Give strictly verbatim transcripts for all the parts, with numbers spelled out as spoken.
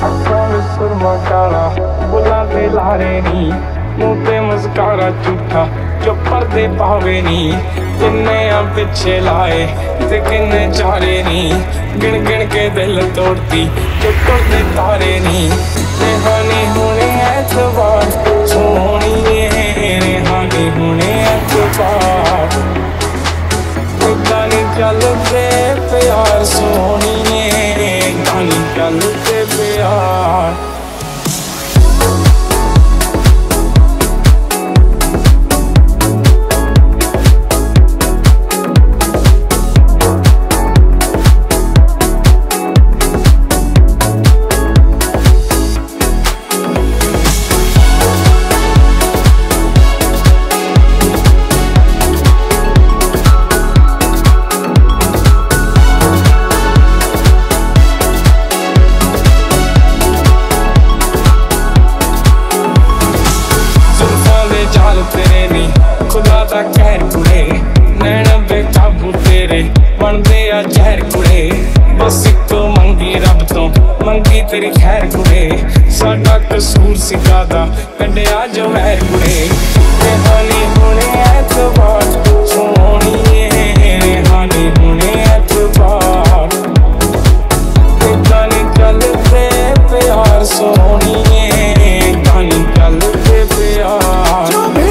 अखों में सुरमा काला बुला ते लारे नी, मुँह ते मस्कारा झूठा जो पर्दे पावे नी। किन्ने आ पिछे लाए ते किन्ने चारे नी, गिन गिन के दिल तोड़ती जो टुटदे तारे नी। रेहानी होने ऐतबार सोहणिए, रेहानी होने ऐतबार, गानी चलते प्यार सोहणिए, गानी चलते प्यार। खुदा दा कहर कुड़े नैन बेकाबू तेरे बनदे आ जहर कुड़े। बस इक मंगी रब तो मंगी तेरी खैर कुड़े, साडा कसूर सी कादा कड्डिया जो महर कुड़े। रेहानी होने ऐतबार सोहणिए, रेहानी होने ऐतबार, गानी चलते प्यार सोहणिए, गानी चलते प्यार।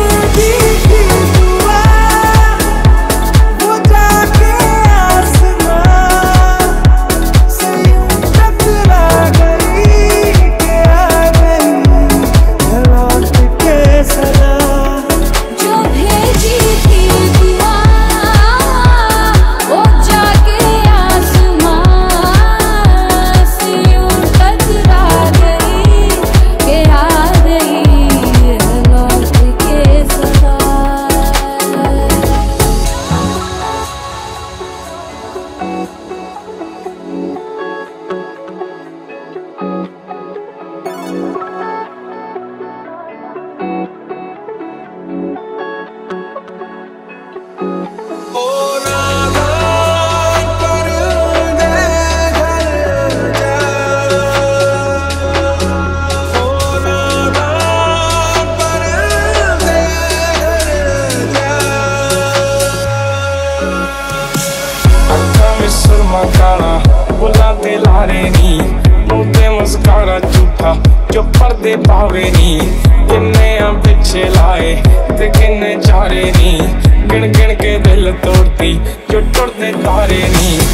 सुरमा काला बुला ते लारे नी, मुँह ते मस्कारा झूठा जो पर्दे पावे नी। किन्ने आ पिछे लाए ते किन्ने चारे नी, गिन गिन के दिल तोड़ती जो टुटदे तारे नी।